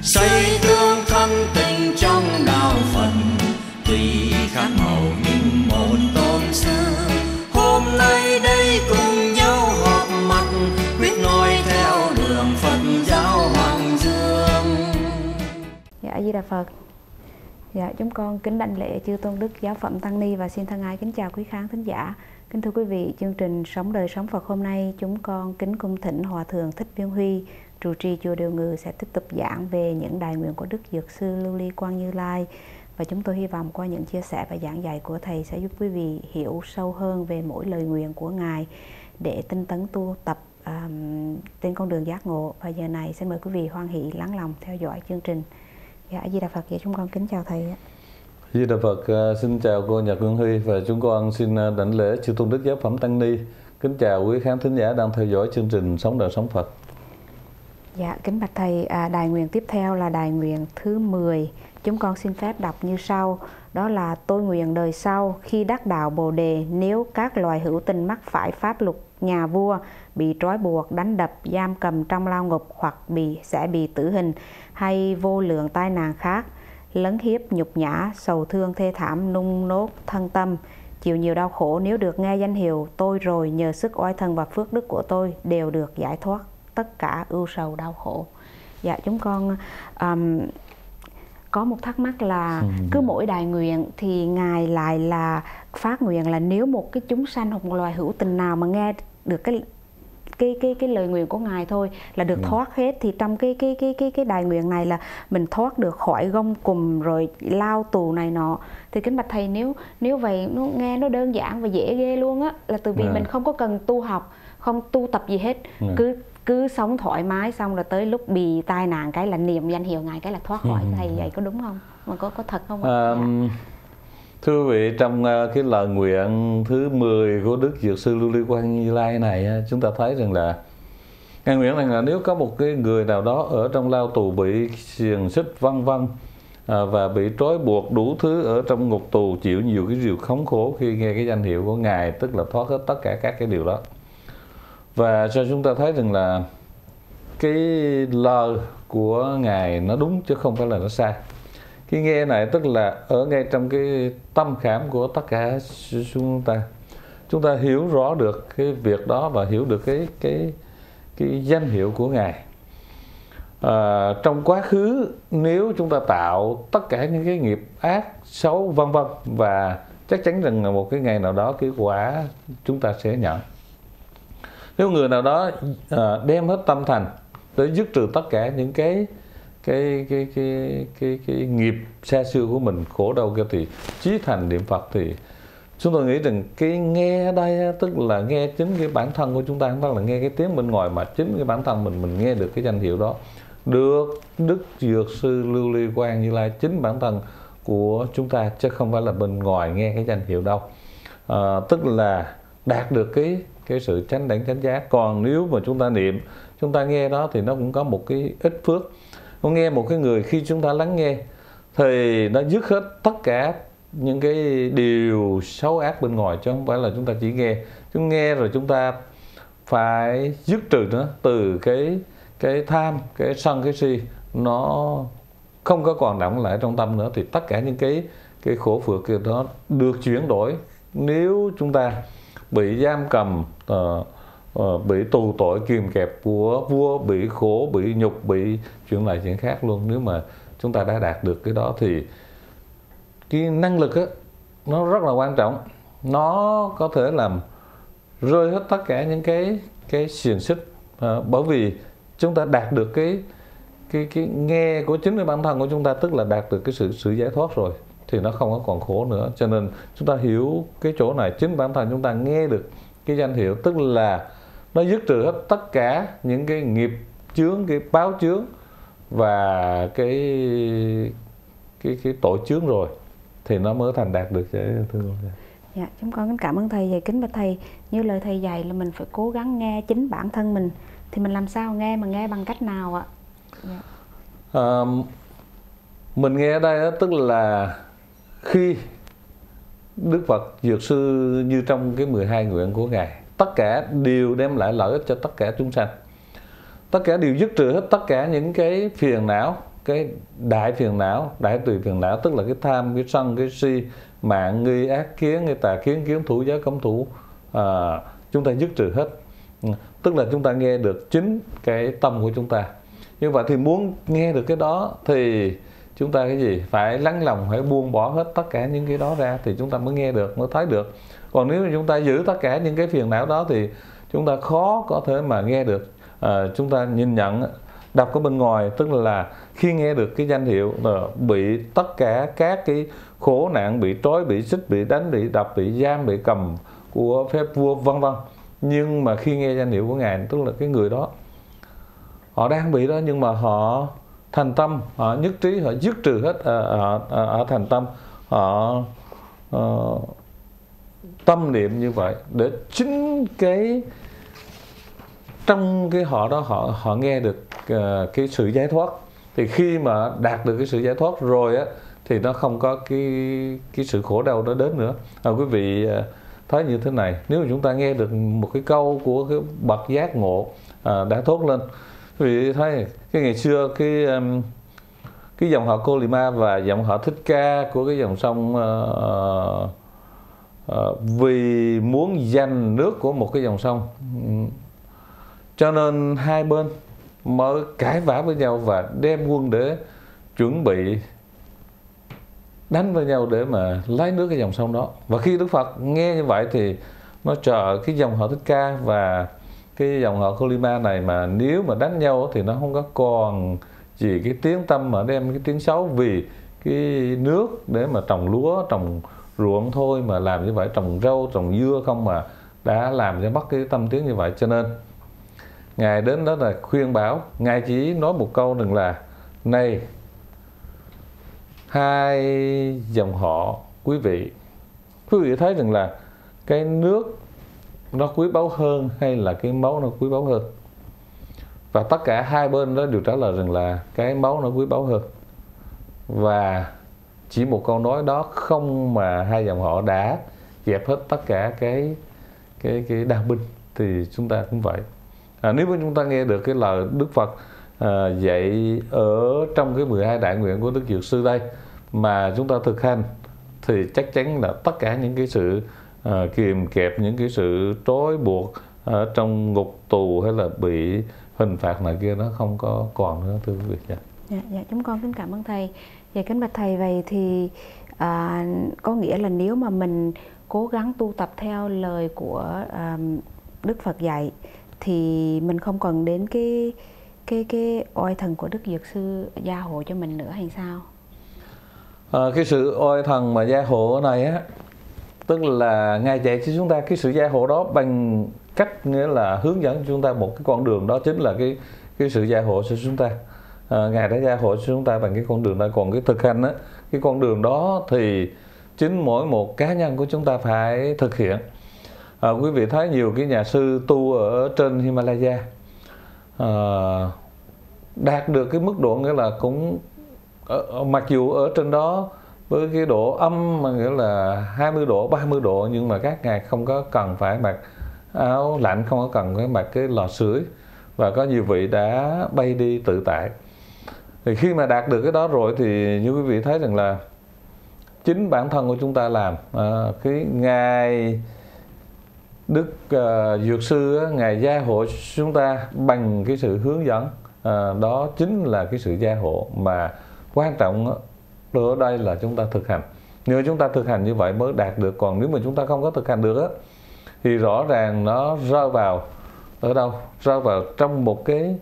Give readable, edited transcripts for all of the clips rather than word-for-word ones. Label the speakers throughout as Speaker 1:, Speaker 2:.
Speaker 1: xây tương thân tình trong đạo Phật, tùy khác màu nhưng một tôn sư. Hôm nay đây cùng nhau họp mặt, quyết noi theo đường Phật giáo Hoàng Dương.
Speaker 2: Dạ, A Di Đà Phật. Dạ, chúng con kính đảnh lễ chư tôn đức giáo phẩm tăng ni và xin thân ái kính chào quý khán thính giả. Kính thưa quý vị, chương trình Sống đời sống Phật hôm nay chúng con kính cung thỉnh Hòa thượng Thích Viên Huy, trụ trì chùa Điều Ngự sẽ tiếp tục giảng về những đại nguyện của Đức Dược sư Lưu Ly Quang Như Lai. Và chúng tôi hy vọng qua những chia sẻ và giảng dạy của Thầy sẽ giúp quý vị hiểu sâu hơn về mỗi lời nguyện của Ngài để tinh tấn tu tập trên con đường giác ngộ. Và giờ này xin mời quý vị hoan hỷ lắng lòng theo dõi chương trình. Dạ, A Di Đà Phật. Dạ, chúng con kính chào Thầy.
Speaker 3: Di Đà Phật. Xin chào cô Nhật Viên Huy và chúng con xin đảnh lễ chư tôn đức giáo phẩm tăng ni. Kính chào quý khán thính giả đang theo dõi chương trình Sống đời sống Phật.
Speaker 2: Dạ, kính bạch Thầy, đài nguyện tiếp theo là đài nguyện thứ 10. Chúng con xin phép đọc như sau. Đó là: tôi nguyện đời sau khi đắc đạo Bồ Đề, nếu các loài hữu tình mắc phải pháp luật nhà vua, bị trói buộc, đánh đập, giam cầm trong lao ngục hoặc sẽ bị tử hình hay vô lượng tai nạn khác, lấn hiếp, nhục nhã, sầu thương thê thảm, nung nốt thân tâm, chịu nhiều đau khổ, nếu được nghe danh hiệu tôi rồi, nhờ sức oai thần và phước đức của tôi đều được giải thoát tất cả ưu sầu đau khổ. Dạ, chúng con có một thắc mắc là cứ mỗi đại nguyện thì Ngài lại là phát nguyện là nếu một cái chúng sanh hoặc một loài hữu tình nào mà nghe được cái lời nguyện của Ngài thôi là được thoát hết, thì trong cái đại nguyện này là mình thoát được khỏi gông cùm rồi lao tù này nọ. Thì kính bạch Thầy, nếu vậy nó nghe nó đơn giản và dễ ghê luôn á, là từ vì mình không có cần tu học, không tu tập gì hết, cứ sống thoải mái, xong rồi tới lúc bị tai nạn cái là niệm danh hiệu Ngài cái là thoát khỏi. Thầy vậy có đúng không? Mà có thật không?
Speaker 3: Thưa quý vị, trong cái lời nguyện thứ 10 của Đức Dược sư Lưu Ly Quang Như Lai này, chúng ta thấy rằng là Ngài nguyện rằng là nếu có một cái người nào đó ở trong lao tù bị xiềng xích vân vân và bị trói buộc đủ thứ ở trong ngục tù, chịu nhiều cái điều khốn khổ khi nghe cái danh hiệu của Ngài, tức là thoát hết tất cả các cái điều đó. Và cho chúng ta thấy rằng là cái lời của Ngài nó đúng chứ không phải là nó sai. Cái nghe này tức là ở ngay trong cái tâm khảm của tất cả chúng ta hiểu rõ được cái việc đó và hiểu được cái danh hiệu của Ngài. Trong quá khứ nếu chúng ta tạo tất cả những cái nghiệp ác xấu vân vân, và chắc chắn rằng là một cái ngày nào đó cái quả chúng ta sẽ nhận. Nếu người nào đó đem hết tâm thành để dứt trừ tất cả những cái nghiệp xa xưa của mình, khổ đau kia, thì chí thành niệm Phật, thì chúng tôi nghĩ rằng cái nghe ở đây tức là nghe chính cái bản thân của chúng ta, không phải là nghe cái tiếng bên ngoài, mà chính cái bản thân mình nghe được cái danh hiệu đó, được Đức Dược sư Lưu Ly Quang Như Lai chính bản thân của chúng ta, chứ không phải là bên ngoài nghe cái danh hiệu đâu. Tức là đạt được cái sự chánh đẳng chánh giác. Còn nếu mà chúng ta niệm, chúng ta nghe đó thì nó cũng có một cái ít phước. Con nghe một cái người khi chúng ta lắng nghe thì nó dứt hết tất cả những cái điều xấu ác bên ngoài, chứ không phải là chúng ta chỉ nghe. Chúng nghe rồi chúng ta phải dứt trừ nó, từ cái tham, cái sân, cái si nó không có còn đọng lại trong tâm nữa, thì tất cả những cái khổ phược kia đó được chuyển đổi. Nếu chúng ta bị giam cầm, bị tù tội kìm kẹp của vua, bị khổ, bị nhục, bị chuyện này chuyện khác luôn, nếu mà chúng ta đã đạt được cái đó thì cái năng lực á nó rất là quan trọng. Nó có thể làm rơi hết tất cả những cái xiềng xích, bởi vì chúng ta đạt được cái nghe của chính cái bản thân của chúng ta, tức là đạt được cái sự giải thoát rồi, thì nó không có còn khổ nữa. Cho nên chúng ta hiểu cái chỗ này, chính bản thân chúng ta nghe được cái danh hiệu, tức là nó dứt trừ hết tất cả những cái nghiệp chướng, cái báo chướng và cái tội chướng rồi, thì nó mới thành đạt được.
Speaker 2: Dạ, chúng con kính cảm ơn Thầy. Vậy kính bạch Thầy, như lời Thầy dạy là mình phải cố gắng nghe chính bản thân mình, thì mình làm sao nghe, mà nghe bằng cách nào ạ? Dạ.
Speaker 3: Mình nghe ở đây đó, tức là khi Đức Phật Dược sư như trong cái 12 nguyện của Ngài, tất cả đều đem lại lợi ích cho tất cả chúng sanh. Tất cả đều dứt trừ hết tất cả những cái phiền não cái đại phiền não, đại từ phiền não, tức là cái tham, cái sân, cái si, mạng, nghi, ác kiến, cái tà kiến, kiến thủ, giới, cấm thủ, chúng ta dứt trừ hết. Tức là chúng ta nghe được chính cái tâm của chúng ta. Như vậy thì muốn nghe được cái đó thì chúng ta cái gì? Phải lắng lòng, phải buông bỏ hết tất cả những cái đó ra thì chúng ta mới nghe được, mới thấy được. Còn nếu chúng ta giữ tất cả những cái phiền não đó thì chúng ta khó có thể mà nghe được. Chúng ta nhìn nhận, đọc ở bên ngoài, tức là khi nghe được cái danh hiệu bị tất cả các cái khổ nạn, bị trói, bị xích, bị đánh, bị đập, bị giam, bị cầm của phép vua vân vân. Nhưng mà khi nghe danh hiệu của Ngài, tức là cái người đó họ đang bị đó, nhưng mà họ thành tâm, họ nhất trí, họ dứt trừ hết, họ thành tâm, họ tâm niệm như vậy để chính cái trong cái họ đó họ nghe được cái sự giải thoát. Thì khi mà đạt được cái sự giải thoát rồi á thì nó không có cái sự khổ đau đó đến nữa. Quý vị thấy như thế này, nếu mà chúng ta nghe được một cái câu của cái bậc giác ngộ đã thốt lên, quý vị thấy cái ngày xưa cái dòng họ Kolima và dòng họ Thích Ca của cái dòng sông vì muốn giành nước của một cái dòng sông, cho nên hai bên mới cãi vã với nhau và đem quân để chuẩn bị đánh với nhau để mà lấy nước cái dòng sông đó. Và khi Đức Phật nghe như vậy thì nó chờ cái dòng họ Thích Ca và cái dòng họ Kolima này mà nếu mà đánh nhau thì nó không có còn gì cái tiếng tâm mà đem cái tiếng xấu vì cái nước để mà trồng lúa, trồng ruộng thôi, mà làm như vậy, trồng rau, trồng dưa không mà đã làm cho mất cái tâm tiếng như vậy. Cho nên Ngài đến đó là khuyên bảo. Ngài chỉ nói một câu rằng là: này hai dòng họ quý vị thấy rằng là cái nước nó quý báu hơn hay là cái máu nó quý báu hơn? Và tất cả hai bên đó đều trả lời rằng là cái máu nó quý báu hơn. Và chỉ một câu nói đó không mà hai dòng họ đã dẹp hết tất cả cái đao binh. Thì chúng ta cũng vậy. Nếu mà chúng ta nghe được cái lời Đức Phật dạy ở trong cái 12 đại nguyện của Đức Dược Sư đây mà chúng ta thực hành thì chắc chắn là tất cả những cái sự kìm kẹp, những cái sự trói buộc trong ngục tù hay là bị hình phạt này kia nó không có còn nữa, thưa quý vị.
Speaker 2: Dạ, chúng con kính cảm ơn thầy. Dạ, kính bạch thầy, vậy thì có nghĩa là nếu mà mình cố gắng tu tập theo lời của Đức Phật dạy thì mình không cần đến cái oai thần của Đức Dược Sư gia hộ cho mình nữa hay sao?
Speaker 3: Cái sự oai thần mà gia hộ này á, tức là Ngài dạy cho chúng ta cái sự gia hộ đó bằng cách nghĩa là hướng dẫn cho chúng ta một cái con đường, đó chính là cái sự gia hộ cho chúng ta. Ngài đã gia hộ cho chúng ta bằng cái con đường đó. Còn cái thực hành á, cái con đường đó thì chính mỗi một cá nhân của chúng ta phải thực hiện. Quý vị thấy nhiều cái nhà sư tu ở trên Himalaya đạt được cái mức độ nghĩa là cũng mặc dù ở trên đó với cái độ âm mà nghĩa là 20 độ, 30 độ, nhưng mà các ngài không có cần phải mặc áo lạnh, không có cần phải mặc cái lò sưởi, và có nhiều vị đã bay đi tự tại. Thì khi mà đạt được cái đó rồi thì như quý vị thấy rằng là chính bản thân của chúng ta làm. Cái Ngài Đức Dược Sư Ngài gia hộ chúng ta bằng cái sự hướng dẫn, đó chính là cái sự gia hộ mà quan trọng ở đây là chúng ta thực hành. Nếu chúng ta thực hành như vậy mới đạt được. Còn nếu mà chúng ta không có thực hành được á, thì rõ ràng nó rơi vào ở đâu? Rơi vào trong một cái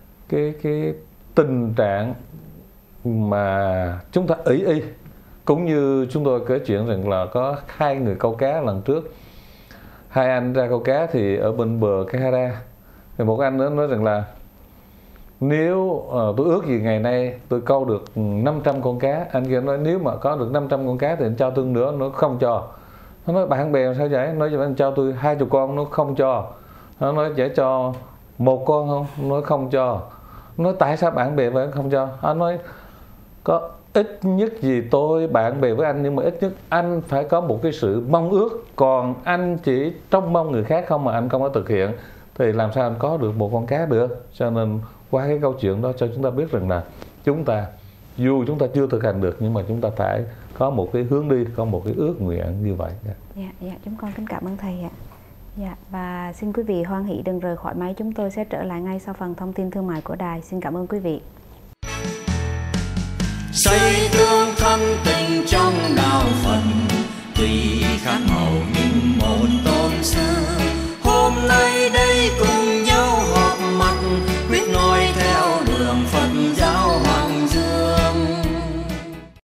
Speaker 3: tình trạng mà chúng ta ý y. Cũng như chúng tôi kể chuyện rằng là có hai người câu cá lần trước. Hai anh ra câu cá thì ở bên bờ Kahara, thì một anh đó nói rằng là nếu tôi ước gì ngày nay tôi câu được 500 con cá. Anh kia nói nếu mà có được 500 con cá thì anh cho tôi nữa. Nó không cho. Nó nói bạn bè sao vậy? Nói cho anh cho tôi 20 con. Nó không cho. Nó nói chỉ cho một con không? Nó không cho. Nó nói tại sao bạn bè với anh không cho? Anh nói có ít nhất gì tôi bạn bè với anh, nhưng mà ít nhất anh phải có một cái sự mong ước. Còn anh chỉ trông mong người khác không mà anh không có thực hiện thì làm sao anh có được một con cá được. Cho nên qua cái câu chuyện đó cho chúng ta biết rằng là chúng ta, dù chúng ta chưa thực hành được, nhưng mà chúng ta phải có một cái hướng đi, có một cái ước nguyện như vậy.
Speaker 2: Dạ, chúng con kính cảm ơn thầy ạ. Dạ, và xin quý vị hoan hỷ đừng rời khỏi máy, chúng tôi sẽ trở lại ngay sau phần thông tin thương mại của đài. Xin cảm ơn quý vị.
Speaker 1: Xây tương thân tình trong đạo